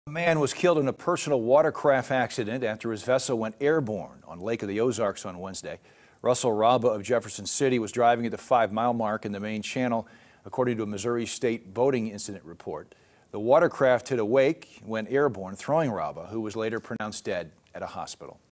A man was killed in a personal watercraft accident after his vessel went airborne on Lake of the Ozarks on Wednesday. Russell Rauba of Jefferson City was driving at the 5-mile mark in the main channel, according to a Missouri State boating incident report. The watercraft hit a wake and went airborne, throwing Rauba, who was later pronounced dead, at a hospital.